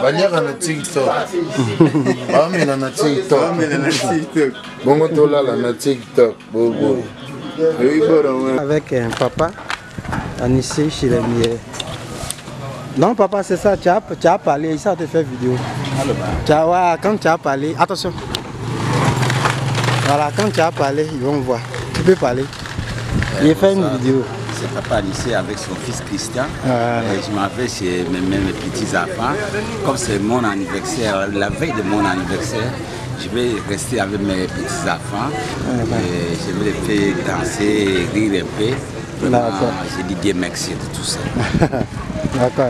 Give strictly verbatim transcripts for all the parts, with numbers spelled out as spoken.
baliaka na TikTok. Bamela na TikTok. Bamela na TikTok. Bongo tolala na TikTok. Bobo. Avec un papa, Anissé chez les miens. Non papa c'est ça, tu as, tu as parlé, ça te fait vidéo. Tu as, ouais, quand tu as parlé, attention. Voilà, quand tu as parlé, ils vont voir. Tu peux parler. Il fait une vidéo. C'est papa Anissé avec son fils Christian. Ah, et je m'en vais chez mes, mes petits-enfants. Comme c'est mon anniversaire, la veille de mon anniversaire, je vais rester avec mes petits-enfants. Ah, je vais les faire danser, rire un peu. J'ai dit Dieu merci de tout ça. D'accord.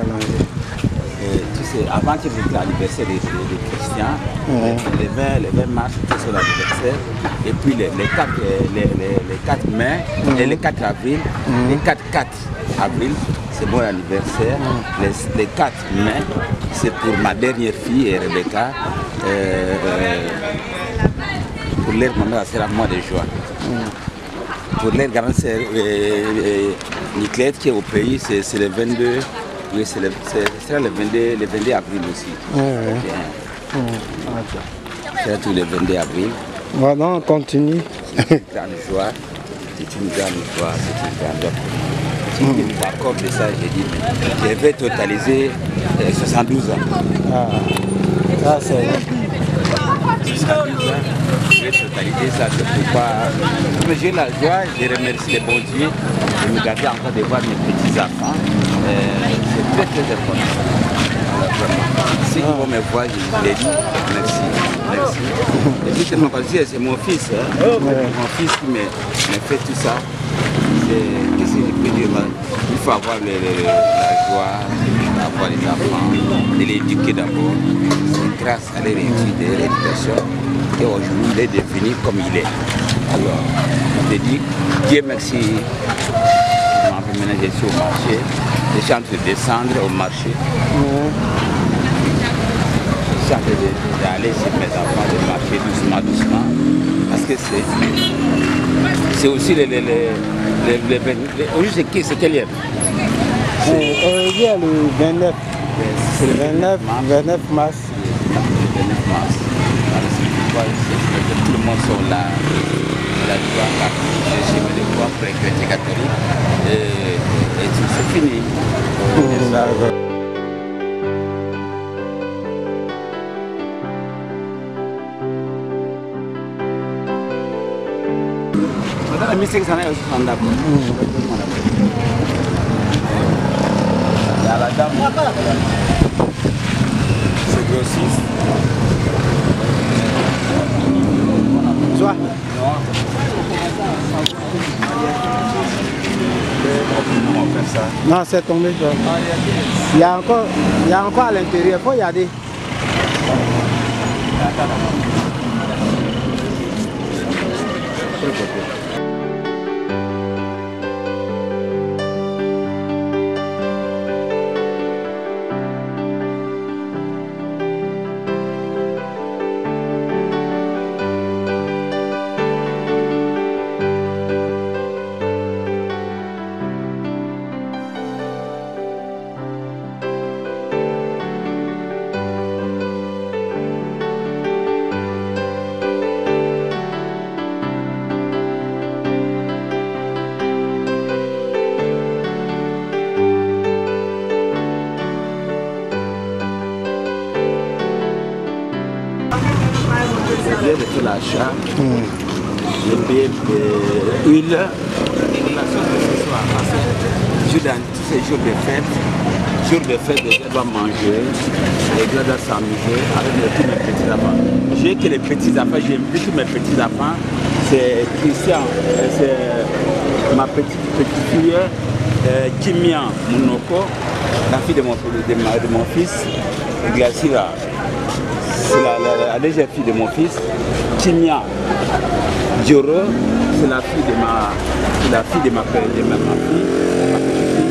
Tu sais, avant que c'était l'anniversaire de, de, de Christian, ouais. les vingt mars, c'était son anniversaire. Et puis les, les, quatre, les, les, les quatre mai mmh. et les quatre avril, mmh. les quatre avril, c'est mon anniversaire. Mmh. Les, les quatre mai, c'est pour ma dernière fille, Rebecca. Euh, euh, pour leur maman, c'est la mois de juin. Mmh. Pour leur grande sœur, euh, euh, Niclette, qui est au pays, c'est le vingt-deux. Oui, c'est le, le vingt-deux avril aussi. Ouais, ouais. Okay. Okay. C'est tout le vingt-deux avril. Voilà, on continue. C'est une grande joie. C'est une grande joie. C'est une grande joie pour moi. Mm. D'accord de ça, j'ai dit, je vais totaliser euh, soixante-douze ans. Ah, ça c'est... soixante-douze ans, je vais totaliser ça, c'est pourquoi... Mais j'ai la joie, je remercie les bons dieux de me garder encore de voir mes petits-enfants. Euh, c'est très très important. Si ils vont me voir, je les dis merci. Merci. Et justement parce que c'est mon fils, hein, ouais. mon fils qui me, me fait tout ça. Qu'est-ce que je peux dire? Il faut avoir le, le, la joie, avoir les enfants, de l'éduquer d'abord. C'est grâce à leur étude et l'éducation qu'aujourd'hui il est devenu comme il est. Alors, je te dis, Dieu merci. Maintenant je suis au marché, je suis en train de descendre au marché. Mmh. Je suis en train d'aller chez mes enfants, de marcher doucement, doucement. Parce que c'est aussi les... les, les, les, les, les aujourd'hui c'est quel hier? Aujourd'hui est le vingt-neuf. C'est le vingt-neuf, vingt-neuf mars. Le vingt-neuf mars. Tout le monde sont là. La joie, je suis venu voir pour les chrétiens catholiques et, et tout c'est fini. Oh, ça, la musique, ça n'est aussi d'accord. Il y a la dame, c'est grossiste. Soit. Non, c'est tombé. Il y a encore, il y a encore à l'intérieur. Il faut y aller. J'ai fait l'achat, j'ai payé l'huile, la sauce de ce soir. Parce que dans tous ces jours de fête, jours de fête, les gens doivent manger, les gens doivent s'amuser avec tous mes petits-enfants. J'ai que les petits-enfants, j'ai invité tous mes petits-enfants. C'est Christian, c'est ma petite, petite fille, euh, Kimia Mounoko, la fille de mon, de ma, de mon fils, Glacia. C'est la, la, la deuxième fille de mon fils, Kimia Dioro, c'est la fille de ma, la fille de ma, de ma, ma fille, ma petite fille.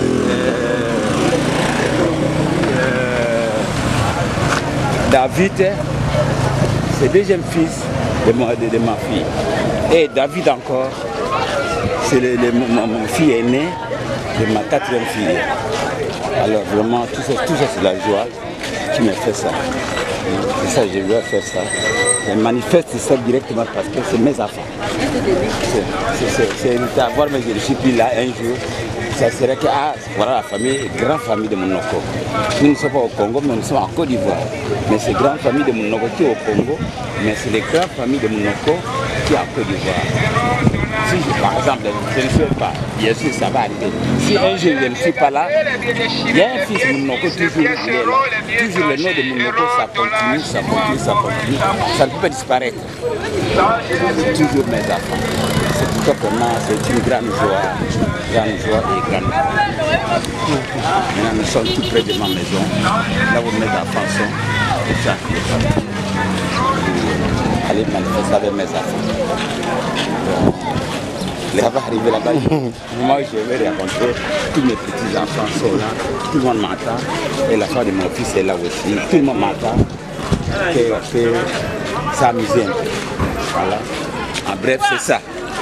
Euh, euh, David, c'est le deuxième fils de ma, de, de ma fille. Et David encore, c'est mon fille aînée de ma quatrième fille. Alors vraiment, tout ça, tout ça c'est la joie. qui me fait ça. C'est ça, je dois faire ça. Je manifeste ça directement parce que c'est mes enfants. C'est d'avoir, mais je ne suis plus là un jour. Ça serait que, ah, voilà la famille, grande famille de Monoko. Nous ne sommes pas au Congo, mais nous sommes en Côte d'Ivoire. Mais c'est grande famille de Monoko qui est au Congo, mais c'est les grandes familles de Monoko qui est en Côte d'Ivoire. Si, par exemple, je ne sais pas, bien sûr, ça va arriver. Si un jour je ne suis pas là, il y a un fils de Monoko, toujours, il est là. Toujours le nom de Monoko, ça continue, ça continue, ça continue. Ça ne peut pas disparaître. C'est toujours mes enfants. C'est tout simplement, c'est une grande joie, grande joie et grande joie. Maintenant, nous sommes tout près de ma maison, là où mes enfants sont. C'est ça. Allez manifester avec mes enfants. Ça va arriver là-bas. Moi, je vais rencontrer tous mes petits-enfants sont là. Tout le monde m'entend. Et la femme de mon fils est là aussi. Tout le monde m'entend. Et on peut s'amuser un peu. Voilà. En bref, c'est ça.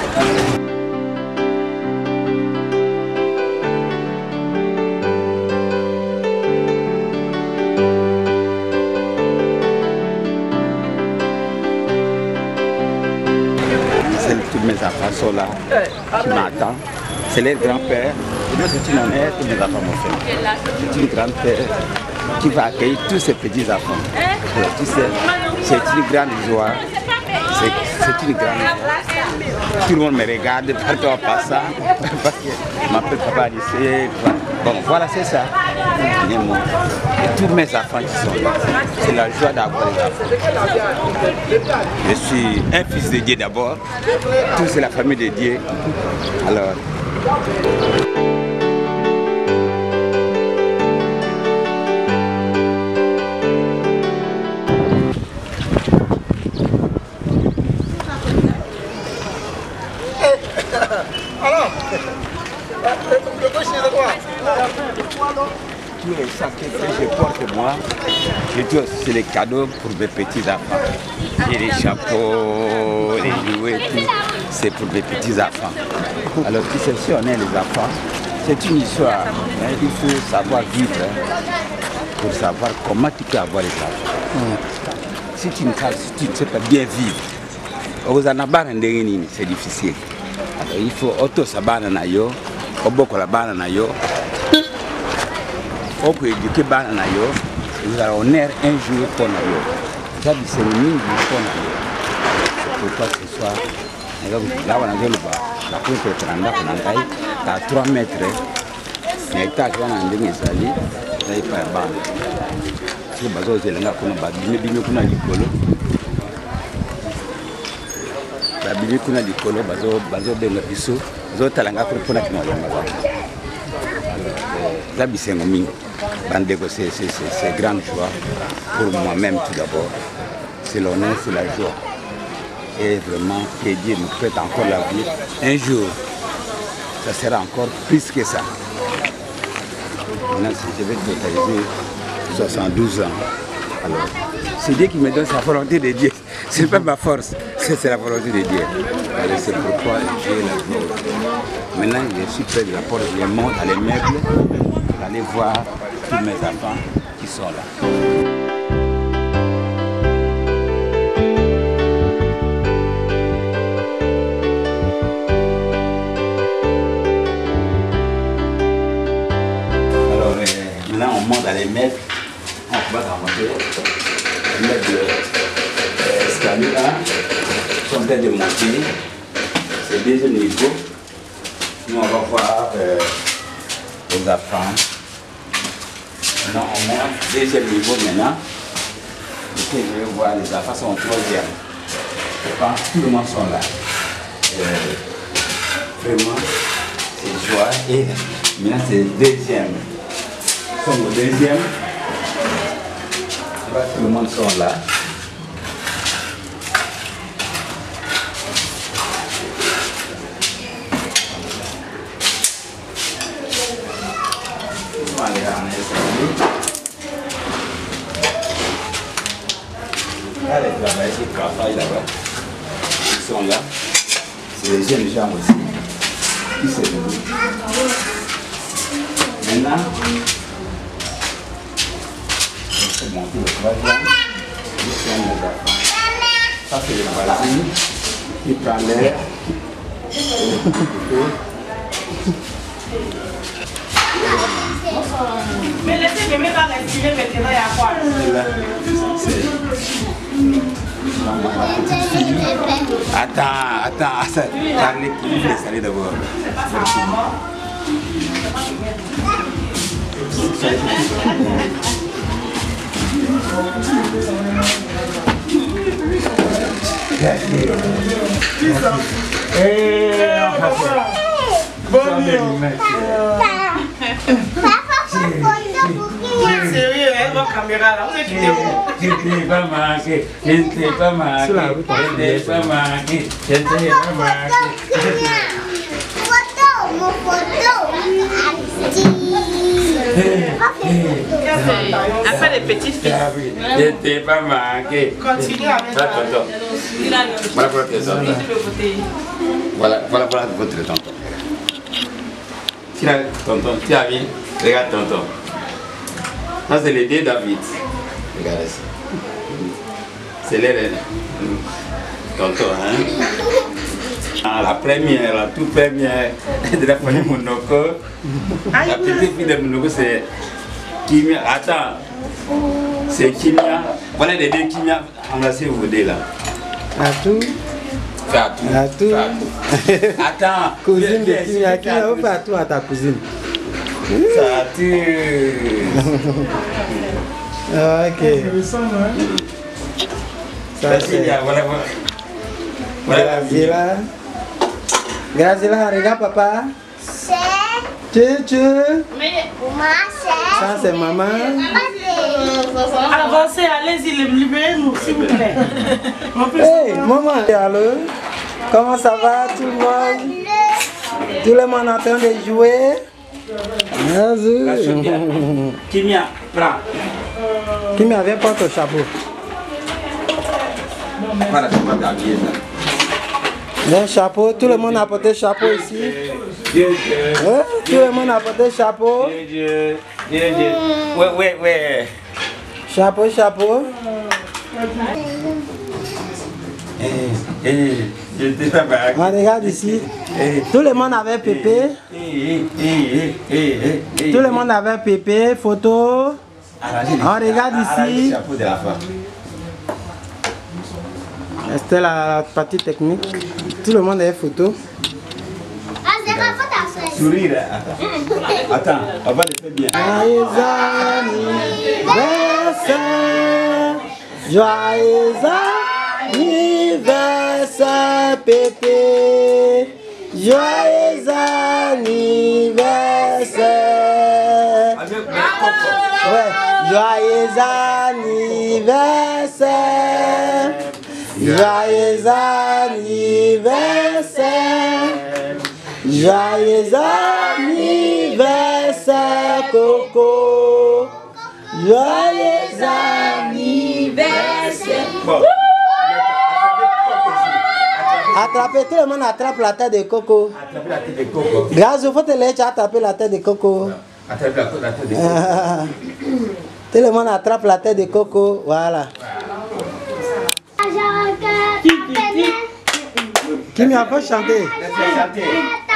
Tous mes enfants sont là, qui m'attendent. C'est les grands-pères. Moi, c'est une honneur que mes enfants m'ont fait. C'est une grand-père qui va accueillir tous ces petits-enfants. Tu sais, c'est une grande joie. C'est une grande joie. Tout le monde me regarde partout en passant. Parce que m'appelle Papa lycée. Bon, voilà, c'est ça. Et tous mes enfants qui sont là, c'est la joie d'avoir les enfants. Je suis un fils de Dieu d'abord. Tout c'est la famille de Dieu. Alors. Tous les sacs que je porte moi, je dois c'est les cadeaux pour mes petits-enfants. Et les chapeaux, les jouets, tout, c'est pour mes petits-enfants. Alors tu sais, si on est les enfants, c'est une histoire. Hein, il faut savoir vivre hein, pour savoir comment tu peux avoir les enfants. Mmh. Si tu ne si tu ne sais pas bien vivre, c'est difficile. Alors, il faut auto-sabana na yo, obokola bana na yo. On peut éduquer bana na yo, vous allez honneur un jour pour na yo. Ça c'est une minute pour na yo. Pourquoi ce soir, là on a vu le bas, la cour est trente à trois mètres, mais t'as quand on a dit que ça allait, ça y est pas bas. Si le bateau est là, on a bas, mais bien qu'on a du colo. La bibi kuna du colo, bateau, bateau de l'office, bateau talanga pour pour la qui c'est grande joie pour moi-même tout d'abord. C'est l'honneur, c'est la joie. Et vraiment, que Dieu nous prête encore la vie. Un jour, ça sera encore plus que ça. Maintenant, je vais totaliser soixante-douze ans. Alors, c'est Dieu qui me donne sa volonté de Dieu. Ce n'est pas ma force, c'est la volonté de Dieu. C'est pourquoi j'ai la joie. Maintenant, je suis près de la porte, je monte à les meubles pour aller voir tous mes enfants qui sont là. Alors, euh, maintenant, on monte à les meubles, on va remonter. Les meubles de escalier là sont en train de monter. C'est le deuxième niveau. Nous, on va voir euh, les enfants. Maintenant, on monte deuxième niveau maintenant. Et puis, je vais voir les enfants sont au troisième. Je pense que tout le monde sont là. Euh, vraiment, c'est joie. Et maintenant, c'est le deuxième. Ils sont au deuxième. Je vois que tout le monde sont là. Là, les travailleurs qui travaillent là-bas, ils sont là. C'est les jeunes gens aussi qui se debout. Maintenant, monter le troisième. Ça, c'est le voisin qui prend l'air. Mais laissez bébé pas respirer maintenant, il y a quoi? Attends, attends, attends. Charlie, laisse aller d'abord. Sérieux, elle va caméra là, vous êtes Je ne t'ai pas manqué, je ne t'ai pas manqué, je ne t'ai pas manqué, je ne t'ai pas manqué. Photo, mon photo. Elle fait des petites filles. Je ne t'ai pas manqué. Continue avec Voilà, tonton. Voilà pour tes tonton. Voilà, voilà, voilà votre tonton. Tiens, tonton, tu as vu? Regarde, tonton. Ça, c'est les deux David. Regardez ça. C'est les tonton, hein? Ah, la première, la toute première de la famille Monoko. La petite fille de Monoko, c'est Kimia. Attends, c'est Kimia. Voilà les deux Kimia. Embrassez-vous deux là. À tout. Fais à tout. À tout. Fais à tout. Attends. Cousine de Kimia, Kimia, on fait à tout à ta cousine. Ça a tout. Ah, ok. Ça, Merci, c'est bien. Voilà, voilà. Voilà la vie. Graziella. Graziella, regarde papa. C'est Tchou. moi, c'est. Ça, c'est maman. Avancez, allez-y, libérez-nous, s'il vous plaît. Hey, maman. Allô? Comment ça va, tout le monde? Tout le monde en train de jouer? Vas-y. Kimia, prends. Kimia, viens prendre ton chapeau. Voilà, tu vas t'habiller ça. Un chapeau, tout le monde a porté chapeau ici. Dieu, Dieu. Hein? Tout le monde a porté chapeau. Dieu, Dieu. Dieu, Dieu. Ouais, ouais, ouais. Chapeau, chapeau. Eh, eh, je t'ai pas marqué. On regarde ici. Eh, Tout le monde avait pépé. eh, eh, eh, eh, eh. Tout le monde avait pépé, photo. Arrangez les- On regarde arrangez ici. le chapeau de la femme. C'était la partie technique. Tout le monde avait photo. Ah, c'est ma faute à faire. Sourire, attends. Attends, on va le faire bien. Joyeux anniversaire. Joyeux anniversaire, pépé. Joyeux anniversaire. Avec le coco. Ouais. Joyeux anniversaire. Joyeux anniversaire. Joyeux anniversaire, Coco. Joyeux anniversaire. Bon. Attrapez, tout le monde attrape la tête de Coco. Attrapez la tête de coco. Grâce au faut te laisser attraper la tête de Coco. Attrapez la la tête de coco. Tout le monde attrape la tête de Coco. Voilà. Qui m'a pas chanté? Laisse-les chanter.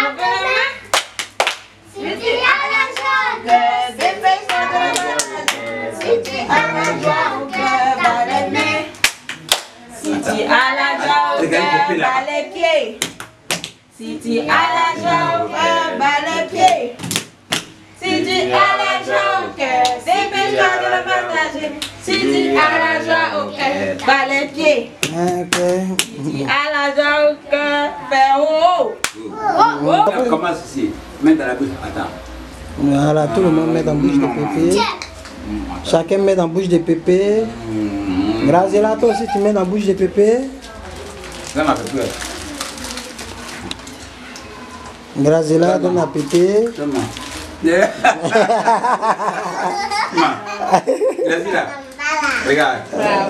Si tu as la joie au cœur, bas les pieds. Si tu as la joie au cœur, bas les pieds. Si tu as la joie au cœur, dépêche-toi de le partager. Si tu as la joie au cœur, bas les pieds. Ok. Si tu as la joie au cœur, fais haut. Commence ici. Mets dans la bouche. Attends. Voilà, tout le monde met dans la bouche de pépé. Chacun met dans la bouche de pépé. Graziella, toi aussi tu mets dans la bouche de pépé. Ça m'a fait peur. Graziella donne à pépé. Comment? Comment? Vas-y là. Regarde.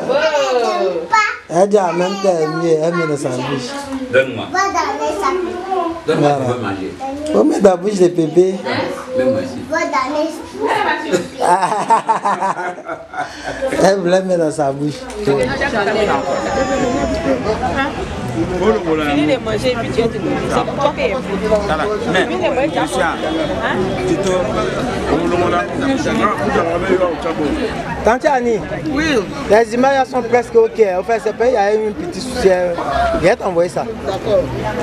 Elle dit en même temps, elle met, elle met dans sa bouche. Donne-moi. Va dans les sacs. Donne-moi, Voilà. tu veux manger. Faut mettre dans la bouche de pépé. Elle voulait mettre dans sa bouche. Finis de manger et puis tu vas te donner. C'est pour toi qu'il y a Finis de manger. Tantiani, oui. Les images sont presque ok. En fait, c'est pas, il y a une petite souci. Je vais t'envoyer ça. D'accord.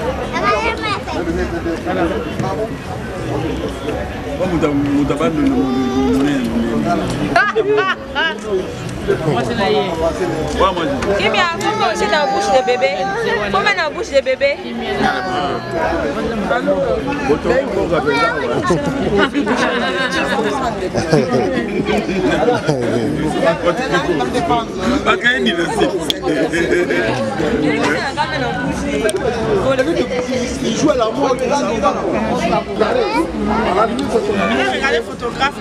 Qui met un peu aussi dans la bouche de bébé? Faut mettre dans la bouche de bébé. Il joue à la mort. Regardez le photographe